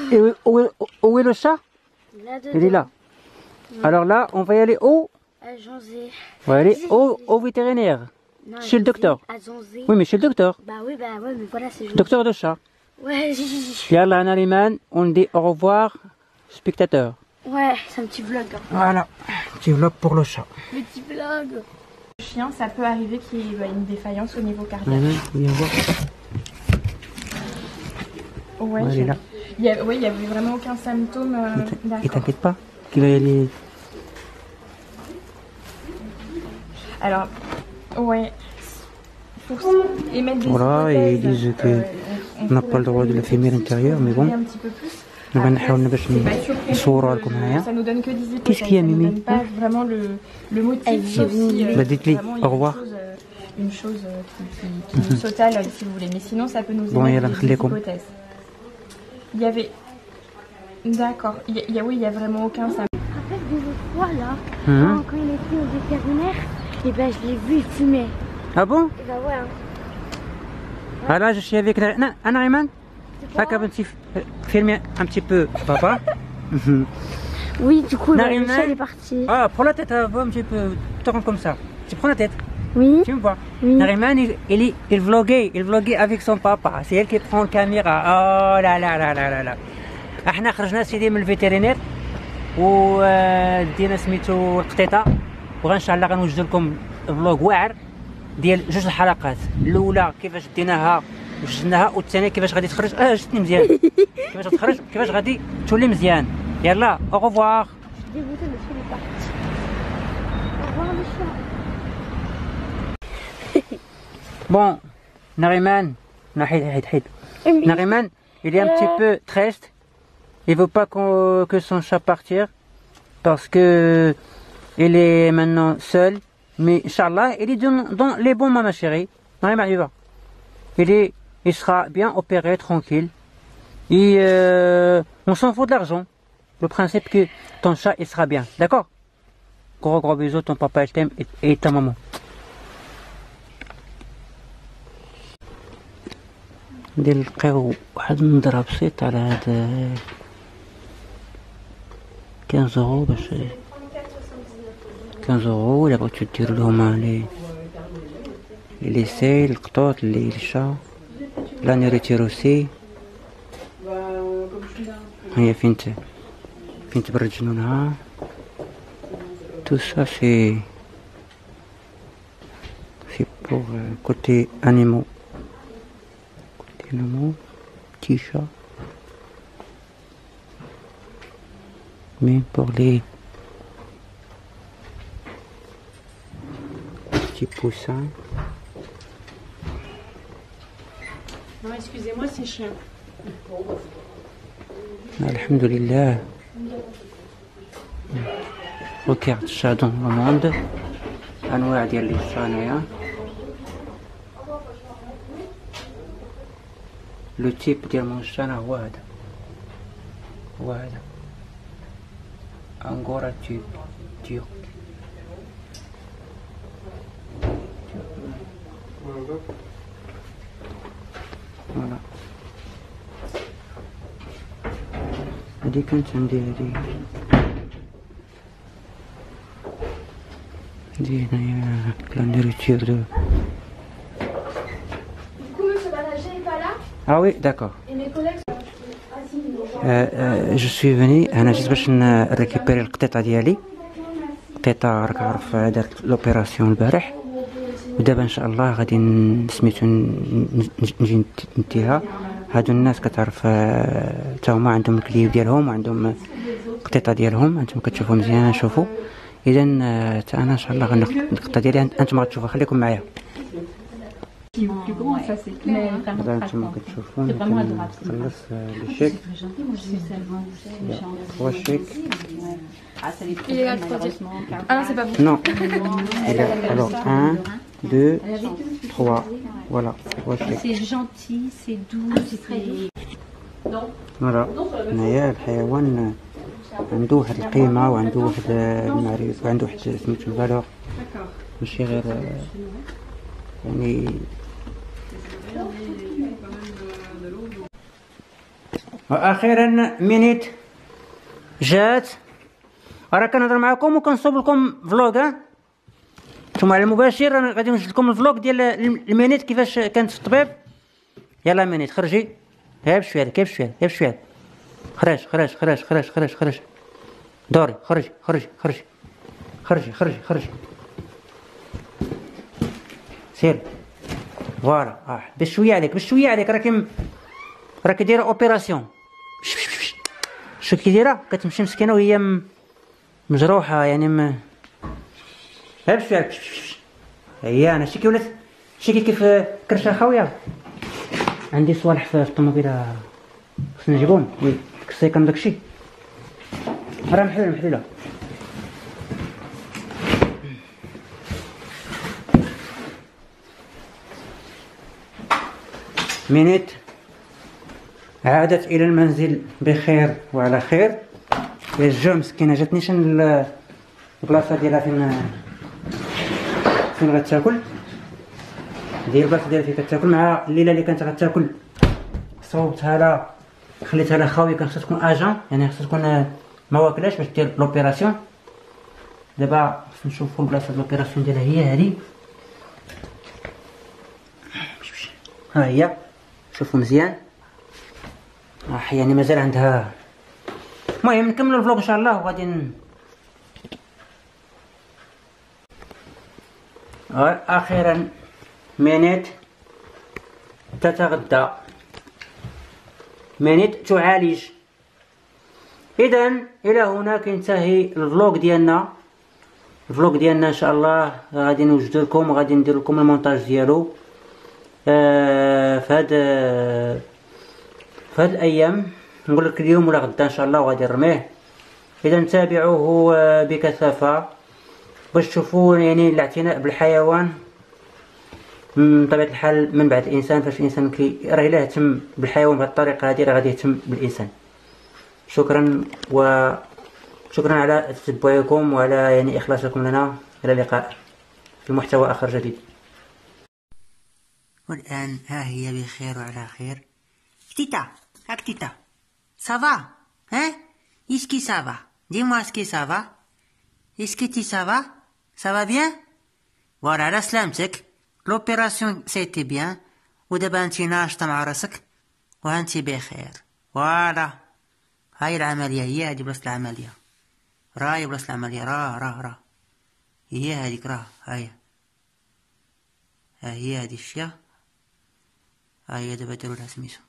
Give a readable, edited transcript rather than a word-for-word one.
Et où est le chat? Là-dedans. Il est là. Alors là, on va y aller au... On va aller au vétérinaire. Non, chez le docteur. À Zanzé. Oui, mais chez le docteur. Bah oui, bah ouais, mais voilà, c'est Docteur de chat. Ouais, Yallah, Nariman, on dit au revoir, spectateurs. ouais, c'est un petit vlog. Hein. Voilà, petit vlog pour le chat. Petit vlog. Le chien, ça peut arriver qu'il y ait une défaillance au niveau cardiaque. Viens voir. Ouais, Elle est là. il y avait vraiment aucun symptôme. Et t'inquiète pas, qu'il va y aller. Alors, ouais. Pour émettre des Voilà, et ils disent qu'on n'a pas le droit de la filmer à l'intérieur, mais bon. Un petit peu plus. On va نحاول باش نصورها لكم هنايا. Ça nous donne que des hypothèses. Qu'est-ce qu'il y a, Mimi? Ça nous donne pas vraiment le motif. Sauf si, Bah, dites-lui au revoir. Une chose qui nous saute à l'œil, si vous voulez. Mais sinon, ça peut nous Bon, émettre des يلا hypothèses. Il y avait... D'accord. Oui, il y a vraiment aucun symptôme. En fait, des fois là, quand il était au vétérinaire, et ben je l'ai vu, il fumait. Ah bon? Et bah ouais. Hein. Ah là, je suis avec Nariman. Haka بنتي filmer un petit peu papa. Oui, du coup, le Nariman. chat est parti. Ah, prends la tête, va un petit peu, te rends comme ça. Tu prends la tête, Oui. tu me vois. Oui. Nariman, il vloguait avec son papa. C'est elle qui prend la caméra. Oh là là là là là là. احنا خرجنا سيدي من الفيترينير ودينا سميتو القطيطه، وان شاء الله غنوجد لكم فلوغ واعر ديال جوج الحلقات. الاولى كيفاش ديناها وسجلناها، والثانيه كيفاش غادي تخرج. جاتني مزيان. كيفاش تخرج، كيفاش غادي تولي مزيان. يلا او ريفوار. Dégoûté, le chat est parti. Au revoir le chat. Bon, Nariman, Nariman, il est un petit peu triste. Il veut pas que son chat partire parce que il est maintenant seul. Mais Inch'Allah, il est dans les bons mains, ma chérie. Nariman, il va. Il sera bien opéré, tranquille. Et on s'en fout de l'argent. Le principe que ton chat, il sera bien. D'accord? Gros bisous, ton papa, il t'aime et ta maman. نلقاو واحد النظرة بسيط على هذا 15 اورو باش 15 اورو الا بغيتو ديرو لهما لي سيل القطوط لي الشا لا نيريتيروسي. هي فين تبرد جنونها. تو سا سي بور كوتي انيمو. Petit chat. Mais pour les petits poussins. Non, excusez-moi, c'est chien. Alhamdulillah. Regarde chat dans le monde. أنواع ديال الشانية. لو تيب ديال مونشانا هو هذا انغورا تيرك. فوالا هادي كانت عندي هادي هنايا لا نوريتور دو. Ah oui, d'accord. Et mes collègues je suis venu انا جيت باش نريكيبيري القطيطه ديالي. قطيطه راك عارف دارت لوبيراسيون البارح، ودابا ان شاء الله غادي سميتو نجي نديها. هادو الناس كتعرف تا هما عندهم الكليب ديالهم وعندهم قطيطه ديالهم. انتم كتشوفوا مزيان، شوفوا. اذا تا انا ان شاء الله غناخذ القطه ديالي، انتم غتشوفوا. خليكم معايا. Plus grand, ça c'est clair. هذا انتم كتشوفوا. نخلص لي شيك. هو الشيك. Il est là, le troisième. Ah non, c'est pas vous. Non. Alors 1, 2, 3. Voilà. C'est gentil, c'est doux, c'est très doux. voilà. هنايا الحيوان عنده واحد القيمة وعنده واحد المعرفة وعنده واحد سميتو الفالور، ماشي غير يعني. واخيرا مينيت جات. راه كنهضر معكم وكنصوب لكم فلوغ. نتوما على المباشر انا غادي نوجد لكم الفلوغ ديال المينيت كيفاش كانت في الطبيب. يلا مينيت خرجي، غير بشويه غير بشويه غير بشويه. خرج خرج خرج خرج خرج خرج دوري، خرجي خرجي خرجي خرجي خرجي خرجي سير فوالا. بشويه عليك بشويه عليك، راكي دايره اوبيراسيون. شو كي دايره كتمشي مسكينه وهي مجروحه يعني غير بشويه. هي انا شتي كي ولات شتي كيف كرشه خاويه. عندي صوالح في الطوموبيله خصنا نجيبهم، ديك السيكم داكشي راه محلوله. مينيت عادت الى المنزل بخير وعلى خير. يا الجوع مسكينه جاتنيش البلاصه ديالها فين غتاكل. ديال البلاصه ديالها فين كتاكل مع الليله اللي كانت غتاكل صوبتها لها خليتها لها خاويه. كان خصها تكون اجان يعني خصها تكون ما واكلاش باش دير لوبيراسيون. دابا خصنا نشوفوا البلاصه ديال لوبيراسيون ديالها هي هذه. ها هي شوفوا مزيان. يعني مازال عندها. المهم نكملوا الفلوق ان شاء الله وغادي اخيرا مينيت تتغدى، مينيت تعالج. اذا الى هنا كينتهي الفلوق ديالنا. الفلوق ديالنا ان شاء الله غادي نوجد لكم، غادي ندير لكم المونتاج ديالو في هاد الايام. نقول لك اليوم ولا غدا ان شاء الله وغادي نرميه. اذا تابعوه بكثافه باش تشوفوا يعني الاعتناء بالحيوان بطبيعه الحال من بعد الانسان. فاش الانسان راه الا اهتم بالحيوان بهذه الطريقه هذه راه غادي يهتم بالانسان. شكرا وشكرا على تتبعكم وعلى يعني اخلاصكم لنا. الى اللقاء في محتوى اخر جديد. والان ها هي بخير وعلى خير. تيتا هاك تيتا سافا ها اسكي سافا دي موا اسكي سافا اسكي تي سافا بيان. فوالا على سلامتك. لوبيراسيون سيتي بيان ودابا انتي ناشطه مع راسك وهانتي بخير. فوالا هاي العمليه هي هادي بلاصه العمليه. راهي بلاصه العمليه راه هي هاديك راه هاهي. ها هي هادي الشيا. ها هي دابا دارولها سميتو.